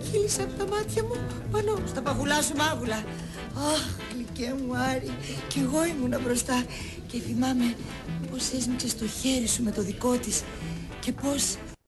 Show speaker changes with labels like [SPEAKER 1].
[SPEAKER 1] κύλησε από τα μάτια μου πάνω στα παγουλά σου μάγουλα. Αχ, γλυκέ μου Άρη, κι εγώ ήμουνα μπροστά και θυμάμαι πως έσμιξες το χέρι σου με το δικό της και πως